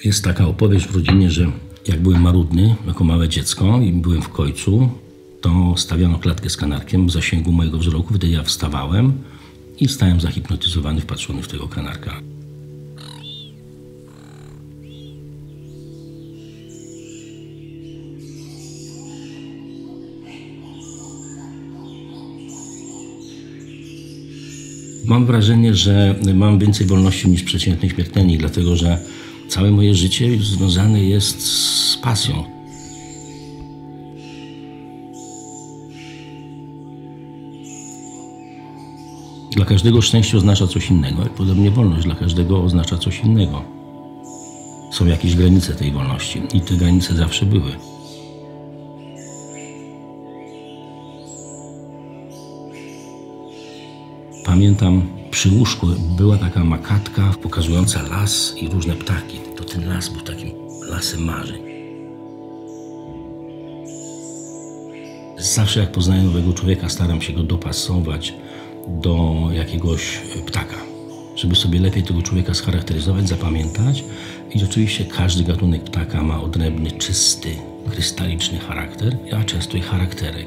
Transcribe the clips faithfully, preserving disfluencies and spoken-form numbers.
Jest taka opowieść w rodzinie, że jak byłem marudny jako małe dziecko i byłem w Kojcu, to stawiano klatkę z kanarkiem w zasięgu mojego wzroku. Wtedy ja wstawałem i stałem zahipnotyzowany, wpatrzony w tego kanarka. Mam wrażenie, że mam więcej wolności niż przeciętny śmiertelnik, dlatego że całe moje życie związane jest z pasją. Dla każdego szczęście oznacza coś innego, jak podobnie wolność dla każdego oznacza coś innego. Są jakieś granice tej wolności i te granice zawsze były. Pamiętam, przy łóżku była taka makatka pokazująca las i różne ptaki. To ten las był takim lasem marzeń. Zawsze jak poznaję nowego człowieka, staram się go dopasować do jakiegoś ptaka, żeby sobie lepiej tego człowieka scharakteryzować, zapamiętać. I oczywiście każdy gatunek ptaka ma odrębny, czysty, krystaliczny charakter, a często i charakterek.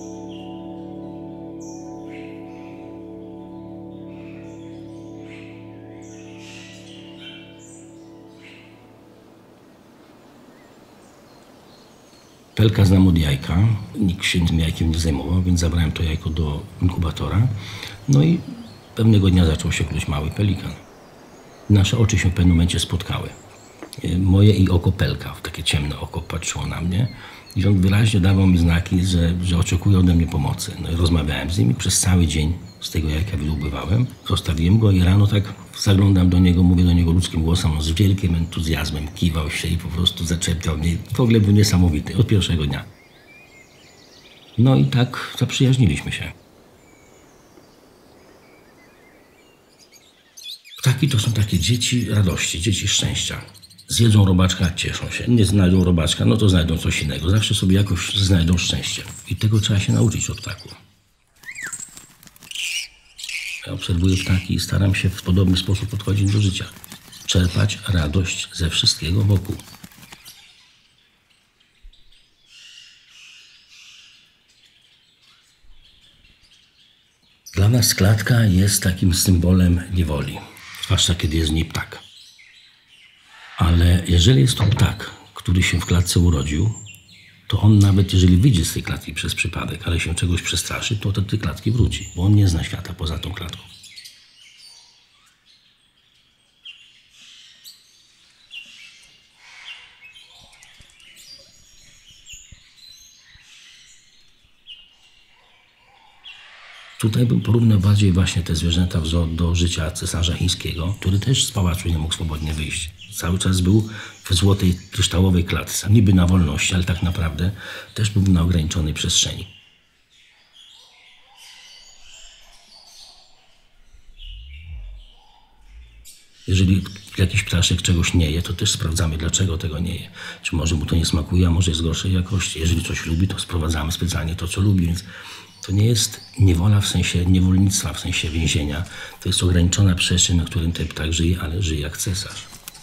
Pelka znam od jajka, nikt się tym jajkiem nie zajmował, więc zabrałem to jajko do inkubatora. No i pewnego dnia zaczął się kluć mały pelikan. Nasze oczy się w pewnym momencie spotkały. Moje i oko pelka, takie ciemne oko, patrzyło na mnie i on wyraźnie dawał mi znaki, że, że oczekuje ode mnie pomocy. No i rozmawiałem z nim i przez cały dzień z tego jajka wydłubywałem. Zostawiłem go i rano tak zaglądam do niego, mówię do niego ludzkim głosem, on z wielkim entuzjazmem kiwał się i po prostu zaczepiał mnie. W ogóle był niesamowity od pierwszego dnia. No i tak zaprzyjaźniliśmy się. Ptaki to są takie dzieci radości, dzieci szczęścia. Zjedzą robaczka, cieszą się. Nie znajdą robaczka, no to znajdą coś innego. Zawsze sobie jakoś znajdą szczęście. I tego trzeba się nauczyć od ptaków. Ja obserwuję ptaki i staram się w podobny sposób podchodzić do życia. Czerpać radość ze wszystkiego wokół. Dla nas klatka jest takim symbolem niewoli, zwłaszcza kiedy jest w niej ptak. Ale jeżeli jest to ptak, który się w klatce urodził, to on nawet jeżeli wyjdzie z tej klatki przez przypadek, ale się czegoś przestraszy, to do tej klatki wróci, bo on nie zna świata poza tą klatką. Tutaj bym porównał bardziej właśnie te zwierzęta do życia cesarza chińskiego, który też z pałacu nie mógł swobodnie wyjść. Cały czas był w złotej, kryształowej klatce, niby na wolności, ale tak naprawdę też był na ograniczonej przestrzeni. Jeżeli jakiś ptaszek czegoś nie je, to też sprawdzamy, dlaczego tego nie je. Czy może mu to nie smakuje, a może jest gorszej jakości. Jeżeli coś lubi, to sprowadzamy specjalnie to, co lubi. Więc to nie jest niewola w sensie niewolnictwa, w sensie więzienia. To jest ograniczona przestrzeń, na którym ten ptak żyje, ale żyje jak cesarz.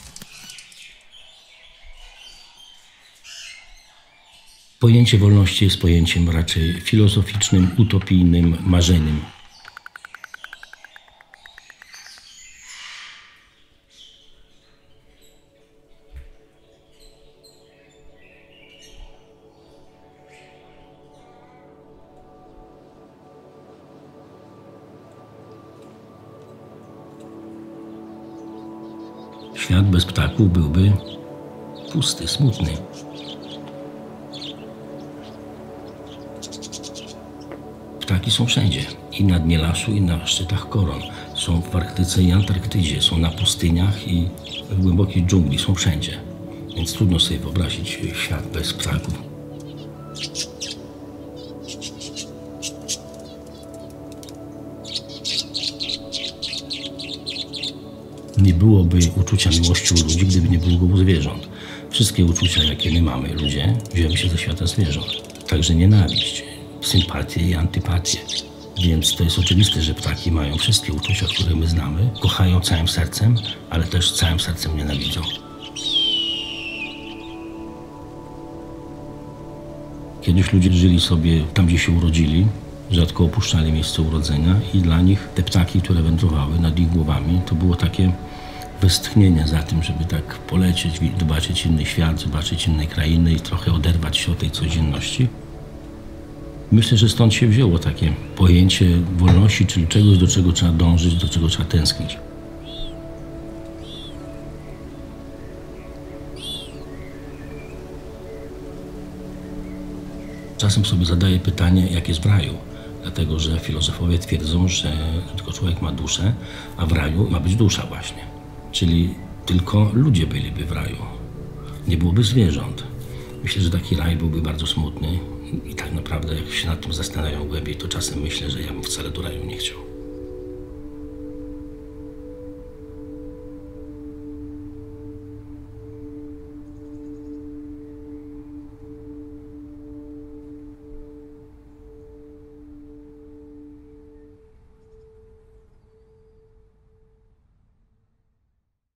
Pojęcie wolności jest pojęciem raczej filozoficznym, utopijnym, marzeniem. Świat bez ptaków byłby pusty, smutny. Ptaki są wszędzie. I na dnie lasu, i na szczytach koron. Są w Arktyce i Antarktydzie, są na pustyniach i w głębokiej dżungli, są wszędzie. Więc trudno sobie wyobrazić świat bez ptaków. Nie byłoby uczucia miłości u ludzi, gdyby nie było u zwierząt. Wszystkie uczucia, jakie my mamy, ludzie, wzięły się ze świata zwierząt. Także nienawiść, sympatię i antypatię. Więc to jest oczywiste, że ptaki mają wszystkie uczucia, które my znamy, kochają całym sercem, ale też całym sercem nienawidzą. Kiedyś ludzie żyli sobie tam, gdzie się urodzili, rzadko opuszczali miejsce urodzenia i dla nich te ptaki, które wędrowały nad ich głowami, to było takie westchnienie za tym, żeby tak polecieć, zobaczyć inny świat, zobaczyć inne krainy i trochę oderwać się od tej codzienności. Myślę, że stąd się wzięło takie pojęcie wolności, czyli czegoś, do czego trzeba dążyć, do czego trzeba tęsknić. Czasem sobie zadaję pytanie, jak jest w raju, dlatego że filozofowie twierdzą, że tylko człowiek ma duszę, a w raju ma być dusza właśnie. Czyli tylko ludzie byliby w raju, nie byłoby zwierząt. Myślę, że taki raj byłby bardzo smutny i tak naprawdę jak się nad tym zastanawiam głębiej, to czasem myślę, że ja bym wcale do raju nie chciał.